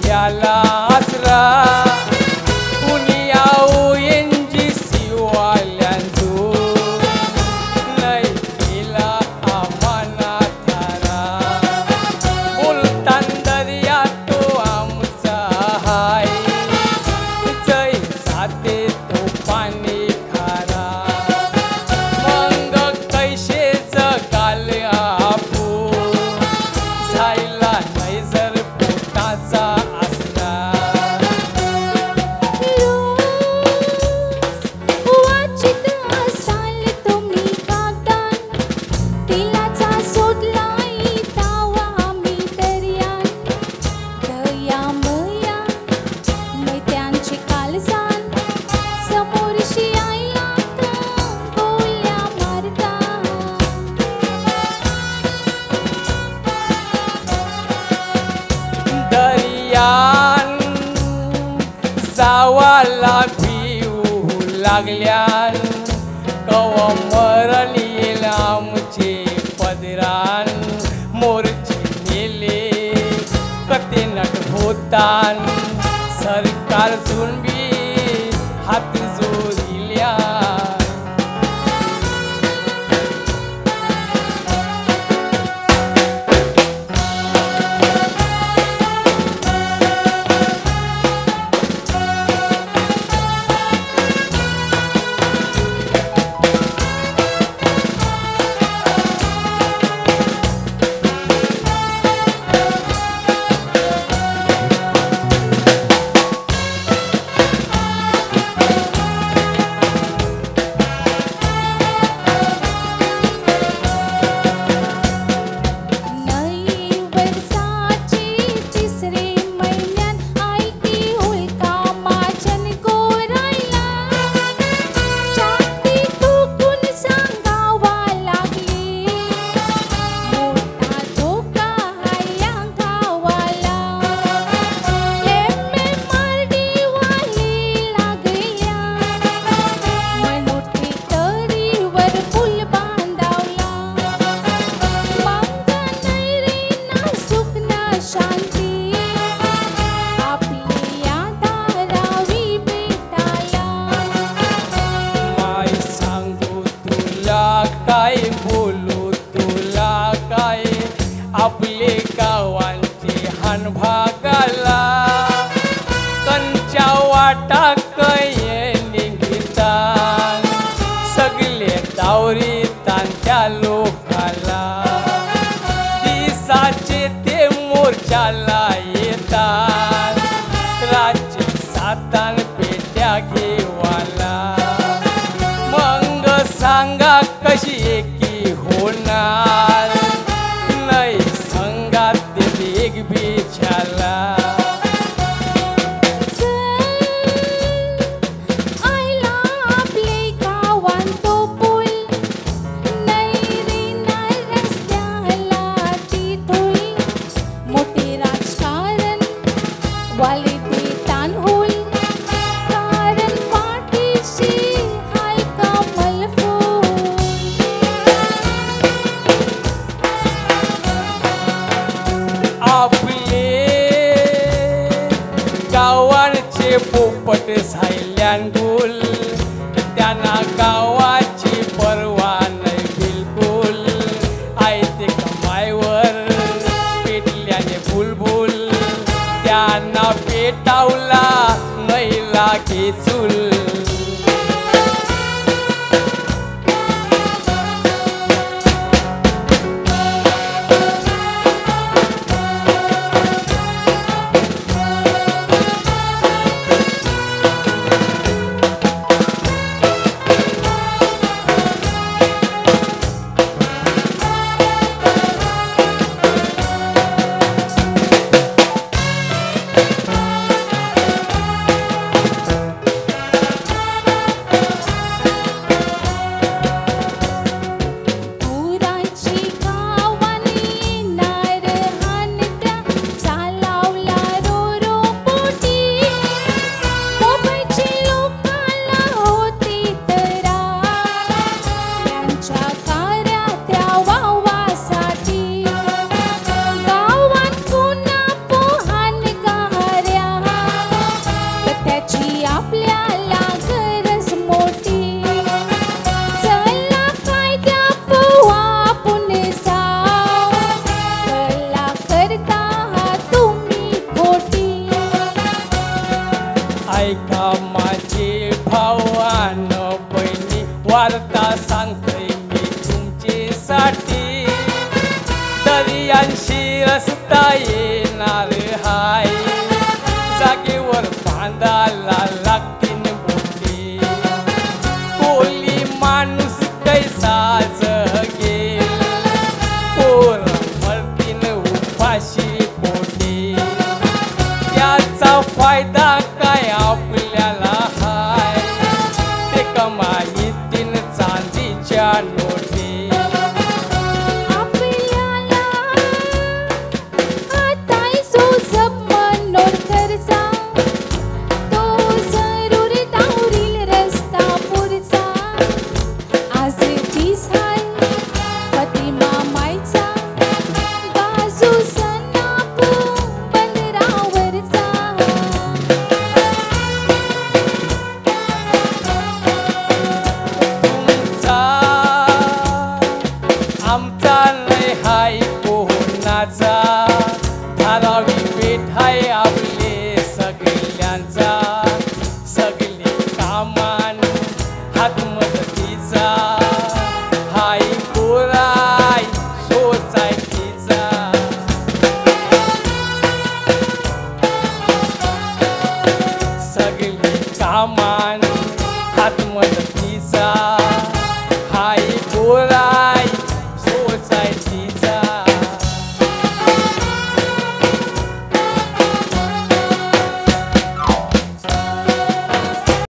त्याला आसरा पुनियाऊ एनजीसी वाल्यांचो नाही केला आम्हाना थारा बोलतान दर्या तो आमचा हाय जय साते तो पाणी खारा मग कैसे जगाल आपून जायला नाही जर पोटाचा आसरा वाचित असाल तुम्ही कागदान तेलाचा शोधलाय तावा आम्ही दर्यान दयामया मैत्यांची कालसान समोरशी आयलात गोल्या मारता दर्यान जावाला भिवू लागल्यान कवा मरण येईल आमचे पदरान मोरचे नेले कते नट होतान सरकार सुनबी हात जोडिल्या नई वर्षाची तिसरे महिन्यात आयती हुलका माचन गोरायला छाती ठोकून सांगावा लागली मोठा धोका हाय या गावाला एमएमआरडी वाली लागल्या मनोटी तरीवर पूल बांधावला मंग नैरीना सुख न शांती आपल्या धारावी भेटाया माय सांगू तुला काय बोलू तुला काय आपले गावांचे हान भागाला कंच्या वाटा कये निघितान सगळे दावरीतान त्या लोकाला दिसाचे ते मोर्चाला येतात राज्य सातान पेट्या घेवाला मग सांगा कशी एकी होणार नाही संगात ते एक बिछाला आयला आपले गावान तो पूल नैरीना रस्त्याला ती धूळ मोठे राजकारण वाले ते तानहुल कारण पाठीशी हाय कमल फूल आपले गावांचे पोपट सायल्यान गुल त्यांना गावाची पर्वा नाही बिलकुल आयते कमाईवर पेटल्याने बुलबुल त्यांना पेटावला नाही लागे चूल ऐका माझे भावान बहिणी वार्ता सांगतोय मी तुमच्यासाठी दर्यांशी रस्ता येणार हाय जागेवर बांधायला लागतीन बोटी कोली माणूस कैसा जगेल पोर मरतीन उपाशी पोटी त्याचा फायदा काय आपल्याला हाय ते कमाईतीन चांदीच्या नोटी आपल्याला आताय सोजप मनोर खर्चा तो जरूर दावरील रस्ता पुरचा आज तीस हाय फतिमा मायचा बाजू सनापू बंदरावरचा तुमचा आमचा लय हाय पोहनाचा धारावी पेठ हाय आपले सगळ्यांचा सगळे कामान हात मदतीचा हाय गोराय सोसायटीचा सगळे कामान हात मदतीचा